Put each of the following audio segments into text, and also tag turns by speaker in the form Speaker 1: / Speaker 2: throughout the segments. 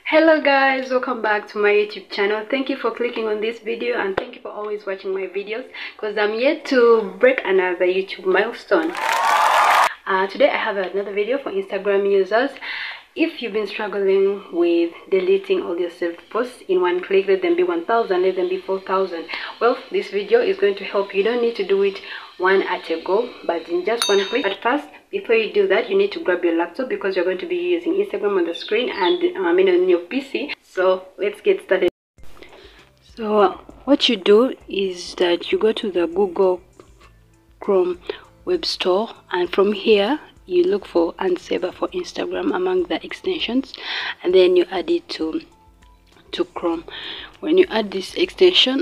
Speaker 1: Hello guys, welcome back to my YouTube channel. Thank you for clicking on this video and thank you for always watching my videos because I'm yet to break another YouTube milestone. Today I have another video for Instagram users. If you've been struggling with deleting all your saved posts in one click, let them be 1,000, let them be 4,000. Well, this video is going to help. You don't need to do it one at a go, but in just one click. But first, before you do that, you need to grab your laptop because you're going to be using Instagram on the screen and on your PC. So let's get started. So what you do is that you go to the Google Chrome web store, and from here you look for Unsaver for Instagram among the extensions, and then you add it to Chrome. When you add this extension,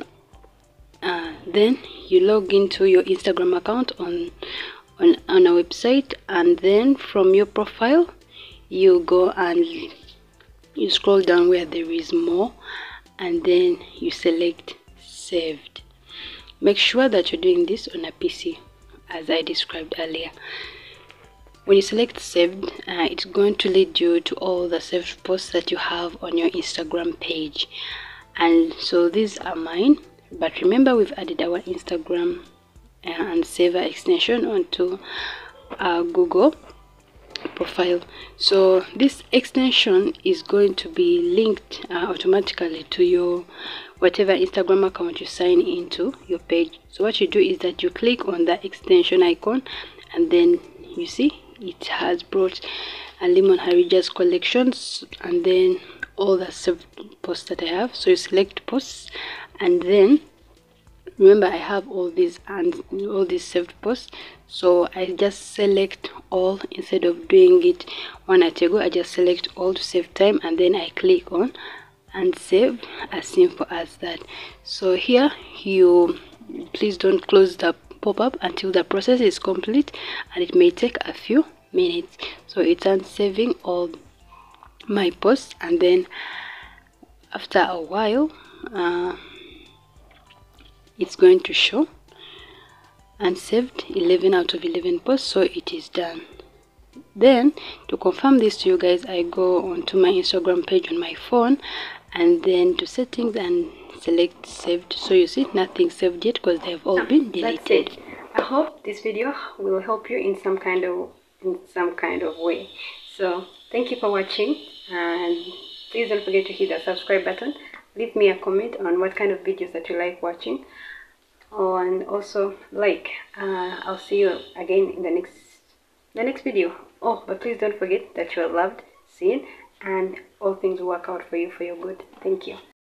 Speaker 1: then you log into your Instagram account on a website, and then from your profile you go and you scroll down where there is more, and then you select saved. Make sure that you're doing this on a PC as I described earlier. When you select saved, it's going to lead you to all the saved posts that you have on your Instagram page. And so these are mine, but remember we've added our Instagram Unsaver extension onto our Google profile. So this extension is going to be linked automatically to your whatever Instagram account you sign into your page. So what you do is that you click on the extension icon, and then you see it has brought a Lemon Harija's collections and then all the saved posts that I have. So you select posts, and then remember I have all these saved posts, so I just select all. Instead of doing it one at a go, I just select all to save time, and then I click on and save. As simple as that. So here, you please don't close the pop-up until the process is complete, and it may take a few minutes. So it's unsaving all my posts, and then after a while it's going to show unsaved 11 out of 11 posts. So it is done. Then to confirm this to you guys, I go onto my Instagram page on my phone, and then to settings and select saved. So you see nothing saved yet because they have all been deleted. That's it. I hope this video will help you in some kind of way. So thank you for watching, and please don't forget to hit the subscribe button. Leave me a comment on what kind of videos that you like watching, and also like. I'll see you again in the next video. Oh, but please don't forget that you are loved, seen, and all things will work out for you for your good. Thank you.